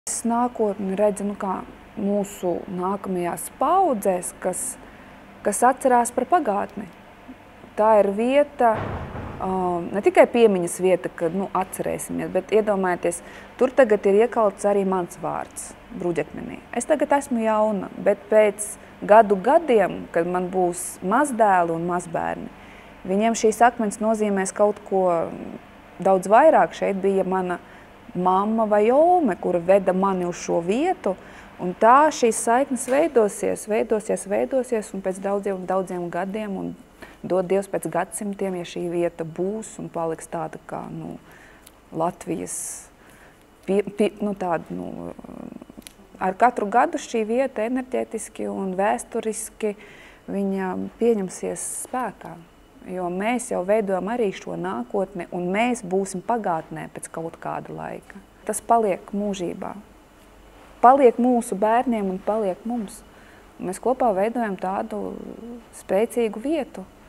Es nākotni redzu mūsu nākamajās paudzēs, kas atcerās par pagātni. Tā ir vieta, ne tikai piemiņas vieta, kad atcerēsimies, bet iedomājieties, tur tagad ir iekalts arī mans vārds Bruģakmenī. Es tagad esmu jauna, bet pēc gadiem, kad man būs mazdēli un mazbērni, viņiem šīs akmeņas nozīmēs kaut ko daudz vairāk. Šeit bija mana mamma vai ome, kura veda mani uz šo vietu, un tā šīs saiknes veidosies, un pēc daudziem gadiem, un dod Dievs pēc gadsimtiem, ja šī vieta būs un paliks tāda kā, Latvijas, ar katru gadu šī vieta enerģētiski un vēsturiski viņa pieņemsies spēkā. Jo mēs jau veidojam arī šo nākotni, un mēs būsim pagātnē pēc kaut kāda laika. Tas paliek mūžībā. Paliek mūsu bērniem un paliek mums. Mēs kopā veidojam tādu spēcīgu vietu.